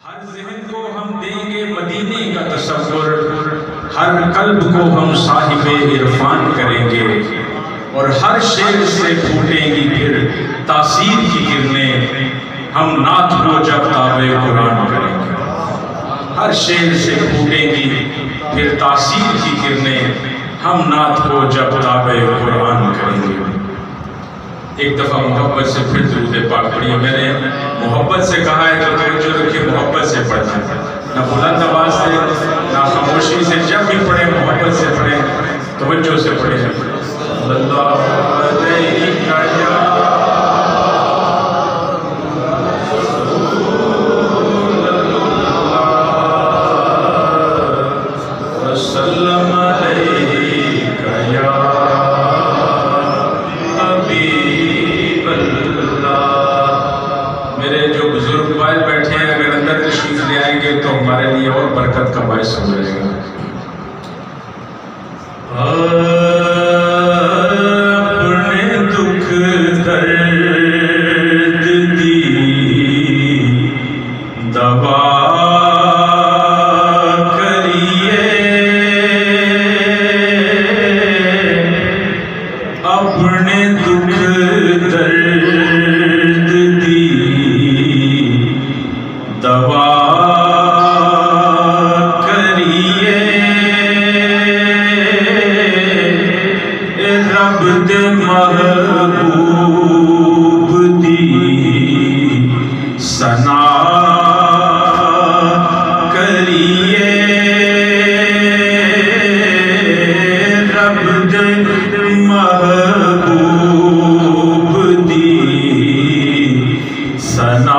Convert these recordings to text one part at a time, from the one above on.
ہر ذہن کو ہم دیں گے مدینے کا تصور، ہر قلب کو ہم صاحب عرفان کریں گے، اور ہر شعر سے پھوٹیں گی پھر تاثیر کی کرنیں، ہم نعت کو جب تابع قرآن کریں گے۔ ہر شعر سے پھوٹیں گی پھر تاثیر کی کرنیں، ہم نعت کو جب تابع قرآن کریں گے۔ ایک دفعہ محبت سے پھر درود پاک پڑھیے۔ میں نے محبت سے کہا ہے تو توجہ رکھیے، محبت سے پڑھنا ہے، نہ بلند آواز سے نہ خاموشی سے، جب بھی پڑھیں محبت سے پڑھیں، توجہ سے پڑھیں۔ صلی اللہ علیہ وسلم بیٹھے ہیں، اگر اندر تشریف لے آئیں گے تو ہمارے لیے اور برکت کا باعث ہو جائے گا۔ اپنے دکھ درد دی دوا کریے، اپنے دکھ درد دی دوا کریے، رب دے محبوب دی ثنا کریے، رب دے محبوب دی ثنا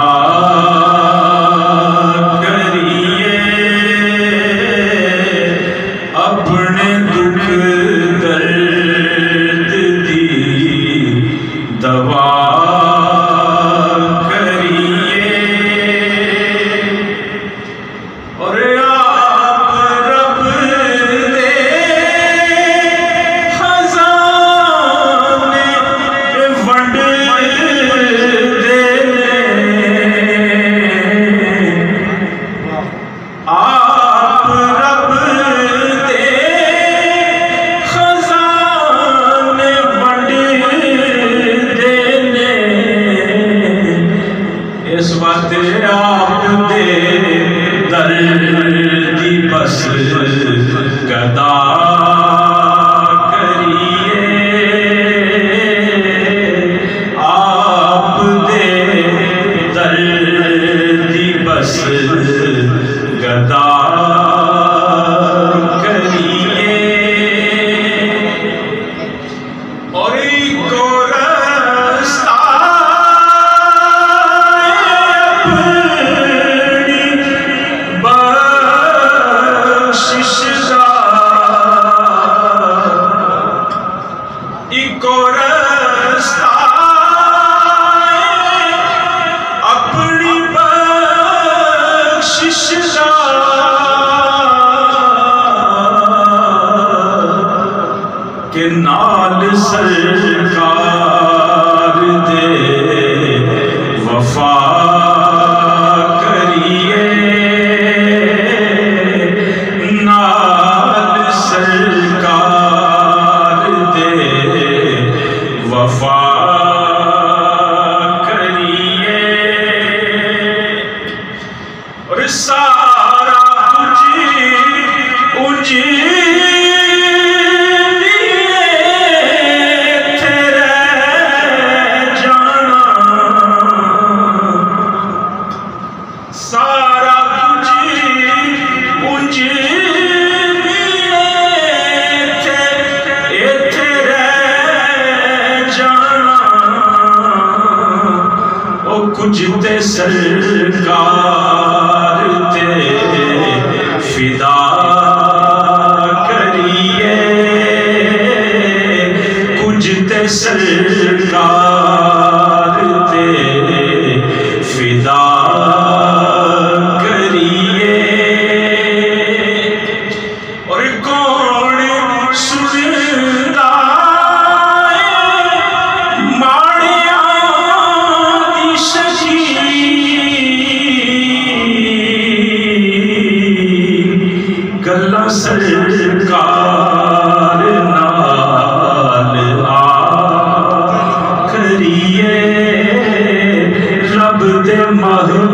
بس گدا کریے، آپ دے دردی بس گدا کریے، اور کو رستہ کہ نال سرکار دے وفا کریے، نال سرکار دے وفا کریے، اور سارا کچھ کچھ تے سرکار تے فدا کریے، کچھ تے سرکار تے فدا کریے، اور کون سندا ماڑیاں دی شکی گلہ سرکار نال آخریے رب دے محبوب